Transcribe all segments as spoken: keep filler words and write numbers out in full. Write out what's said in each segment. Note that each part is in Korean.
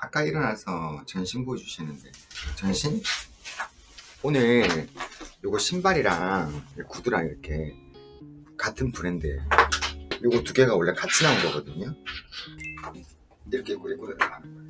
아까 일어나서 전신 보여주시는데 전신? 오늘 요거 신발이랑 구두랑 이렇게 같은 브랜드예요. 요거 두 개가 원래 같이 나온 거거든요. 이렇게 꾸리꾸리 나가는 거예요.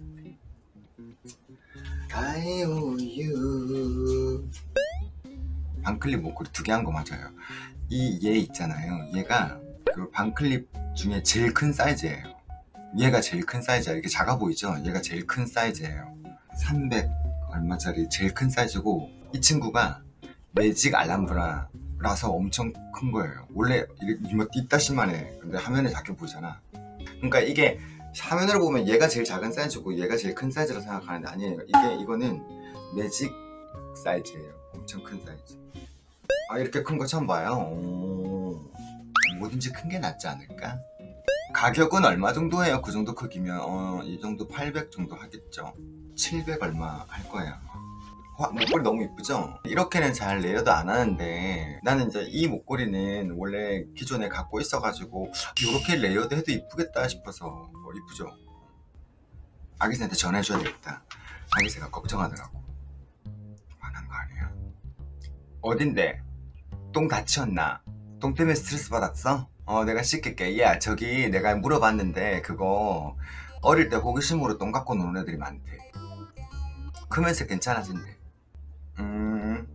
I owe you. 반클립 목걸이 두 개 한 거 맞아요. 이 얘 있잖아요. 얘가 그 반클립 중에 제일 큰 사이즈예요. 얘가 제일 큰 사이즈야. 이게 작아 보이죠? 얘가 제일 큰 사이즈예요. 삼백 얼마짜리 제일 큰 사이즈고, 이 친구가 매직 알람브라라서 엄청 큰 거예요. 원래 이거 이따시만 해. 근데 화면에 작게 보이잖아. 그러니까 이게 화면으로 보면 얘가 제일 작은 사이즈고 얘가 제일 큰 사이즈라고 생각하는데 아니에요. 이게 이거는 매직 사이즈예요. 엄청 큰 사이즈. 아, 이렇게 큰 거 처음 봐요. 오, 뭐든지 큰 게 낫지 않을까? 가격은 얼마 정도 해요? 그 정도 크기면 어, 이 정도 팔백 정도 하겠죠. 칠백 얼마 할 거예요. 와, 목걸이 너무 이쁘죠? 이렇게는 잘 레이어드 안 하는데 나는 이제 이 목걸이는 원래 기존에 갖고 있어가지고 이렇게 레이어드 해도 이쁘겠다 싶어서 뭐 이쁘죠? 아기새한테 전해줘야 되겠다. 아기새가 걱정하더라고. 화난 거 아니야? 어딘데? 똥 다치웠나? 똥 때문에 스트레스 받았어? 어, 내가 씻길게. 야, 저기 내가 물어봤는데 그거 어릴 때 호기심으로 똥 갖고 노는 애들이 많대. 크면서 괜찮아진대. 음.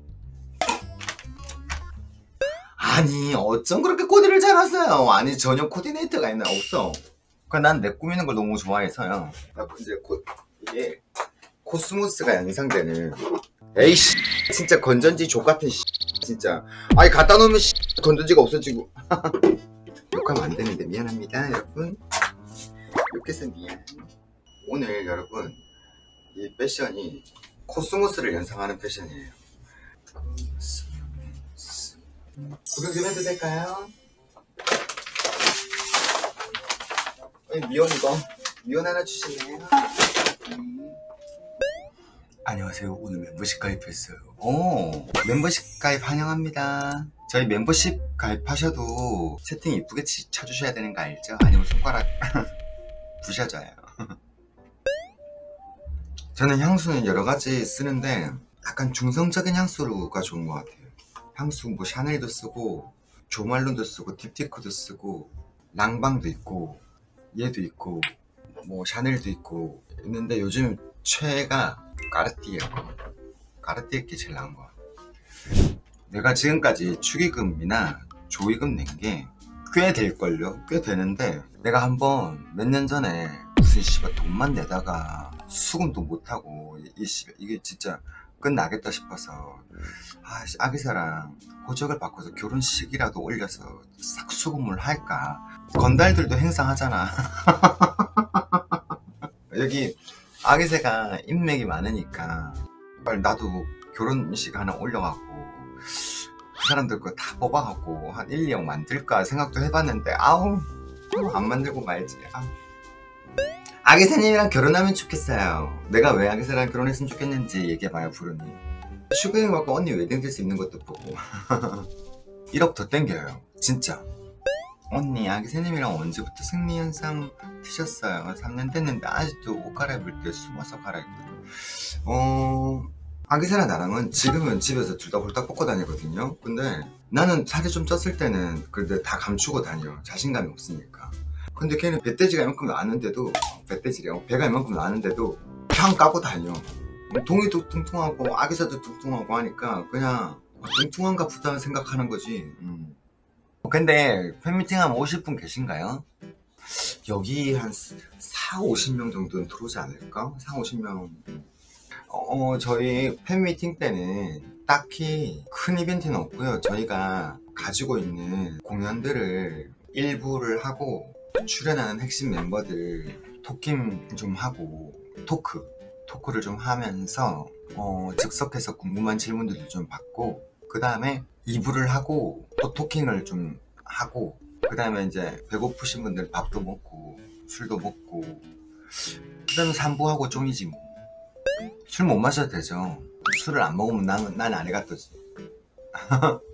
아니, 어쩜 그렇게 코디를 잘하세요? 아니, 전혀 코디네이터가 있나? 없어. 그러니까 난 내 꾸미는 걸 너무 좋아해서요. 나 이제 코, 이게 코스모스가 양상되는. 에이씨, 진짜 건전지 족같은 씨. 진짜. 아니, 갖다 놓으면 씨, 건전지가 없어지고. 욕하면 안 되는데 미안합니다, 여러분. 욕해서 미안. 오늘 여러분, 이 패션이 코스모스를 연상하는 패션이에요. 코스모스. 구경 좀 해도 될까요? 아니, 미연 이거. 미연 하나 주시네요. 음. 안녕하세요. 오늘 멤버십 가입했어요. 오, 멤버십 가입 환영합니다. 저희 멤버십 가입하셔도 세팅 이쁘게 쳐주셔야 되는 거 알죠? 아니면 손가락 부셔져요. 저는 향수는 여러가지 쓰는데 약간 중성적인 향수가 좋은 것 같아요. 향수 뭐 샤넬도 쓰고 조말론도 쓰고 딥티크도 쓰고 랑방도 있고 얘도 있고 뭐 샤넬도 있고 있는데 요즘 최애가 까르띠에. 까르띠에 게 제일 나은 것 같아요. 내가 지금까지 축의금이나 조의금 낸 게 꽤 될걸요? 꽤 되는데 내가 한번 몇 년 전에 무슨 씨발 돈만 내다가 수금도 못하고 이 씨발 이게 진짜 끝나겠다 싶어서 아, 아기사랑 호적을 바꿔서 결혼식이라도 올려서 싹 수금을 할까. 건달들도 행사하잖아. 여기 아기새가 인맥이 많으니까 나도 결혼식 하나 올려갖고 그 사람들 거 다 뽑아갖고 한 일, 이억 만들까 생각도 해봤는데 아우 안 만들고 말지. 아우. 아기새님이랑 결혼하면 좋겠어요. 내가 왜 아기새랑 결혼했으면 좋겠는지 얘기해봐요. 부르님 슈그잉 받고 언니 웨딩드레스 입는 것도 보고 일억 더 땡겨요 진짜. 언니 아기새님이랑 언제부터 생리현상 드셨어요? 삼 년 됐는데 아직도 옷 갈아입을 때 숨어서 갈아입거든요. 어... 아기새랑 나랑은 지금은 집에서 둘 다 홀딱 벗고 다니거든요. 근데 나는 살이 좀 쪘을 때는 근데 다 감추고 다녀. 자신감이 없으니까. 근데 걔는 배돼지가 이만큼 나왔는데도 배돼지래요. 배가 이만큼 나왔는데도 그냥 까고 다녀. 동이도 뚱뚱하고 아기새도 뚱뚱하고 하니까 그냥 뚱뚱한가 보다 생각하는 거지. 음. 근데 팬미팅 하면 오실 분 계신가요? 여기 한 사, 오십 명 정도는 들어오지 않을까? 사, 오십 명. 어, 저희 팬미팅 때는 딱히 큰 이벤트는 없고요. 저희가 가지고 있는 공연들을 일부를 하고 출연하는 핵심 멤버들 토킹 좀 하고 토크, 토크를 좀 하면서 어, 즉석해서 궁금한 질문들도 좀 받고 그 다음에 이 부를 하고 또 토킹을 좀 하고 그 다음에 이제 배고프신 분들 밥도 먹고 술도 먹고 그 다음에 삼 부 하고 종이지 뭐. 술 못 마셔도 되죠. 술을 안 먹으면 난, 난 안 해갔더지.